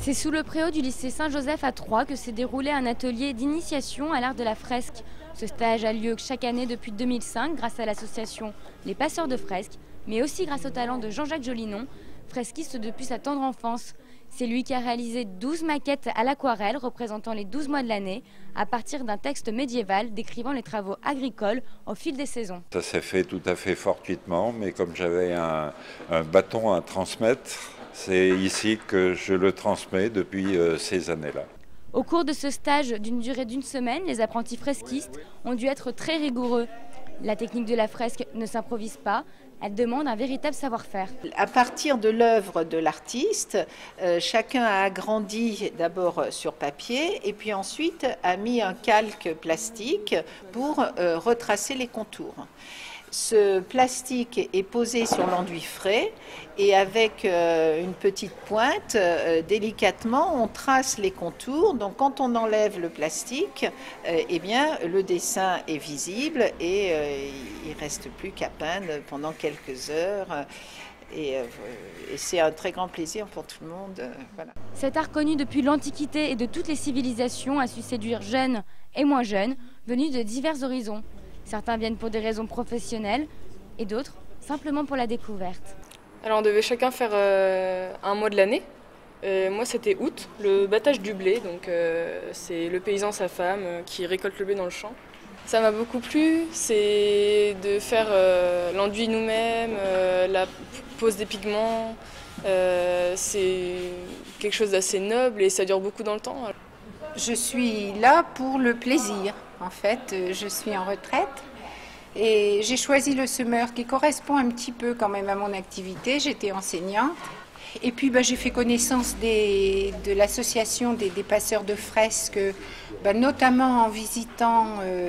C'est sous le préau du lycée Saint-Joseph à Troyes que s'est déroulé un atelier d'initiation à l'art de la fresque. Ce stage a lieu chaque année depuis 2005 grâce à l'association Les Passeurs de Fresques, mais aussi grâce au talent de Jean-Jacques Jolinon, fresquiste depuis sa tendre enfance. C'est lui qui a réalisé 12 maquettes à l'aquarelle représentant les 12 mois de l'année à partir d'un texte médiéval décrivant les travaux agricoles au fil des saisons. Ça s'est fait tout à fait fortuitement, mais comme j'avais un bâton à transmettre, c'est ici que je le transmets depuis ces années-là. Au cours de ce stage d'une durée d'une semaine, les apprentis fresquistes ont dû être très rigoureux. La technique de la fresque ne s'improvise pas, elle demande un véritable savoir-faire. À partir de l'œuvre de l'artiste, chacun a agrandi d'abord sur papier et puis ensuite a mis un calque plastique pour retracer les contours. Ce plastique est posé sur l'enduit frais et avec une petite pointe, délicatement, on trace les contours. Donc quand on enlève le plastique, eh bien, le dessin est visible et il ne reste plus qu'à peindre pendant quelques heures. Et c'est un très grand plaisir pour tout le monde. Voilà. Cet art connu depuis l'Antiquité et de toutes les civilisations a su séduire jeunes et moins jeunes, venus de divers horizons. Certains viennent pour des raisons professionnelles et d'autres simplement pour la découverte. Alors on devait chacun faire un mois de l'année. Moi c'était août, le battage du blé, donc c'est le paysan, sa femme qui récolte le blé dans le champ. Ça m'a beaucoup plu, c'est de faire l'enduit nous-mêmes, la pose des pigments. C'est quelque chose d'assez noble et ça dure beaucoup dans le temps. Je suis là pour le plaisir. En fait, je suis en retraite et j'ai choisi le semeur qui correspond un petit peu quand même à mon activité. J'étais enseignante et puis j'ai fait connaissance de l'association des passeurs de fresques, notamment en visitant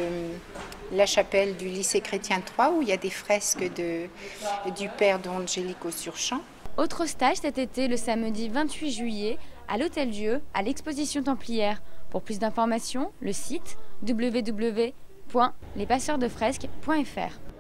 la chapelle du lycée chrétien de Troyes où il y a des fresques du père Don Angelico Surchamp. Autre stage cet été, le samedi 28 juillet, à l'Hôtel-Dieu, à l'exposition templière. Pour plus d'informations, le site www.lespasseursdefresques.fr.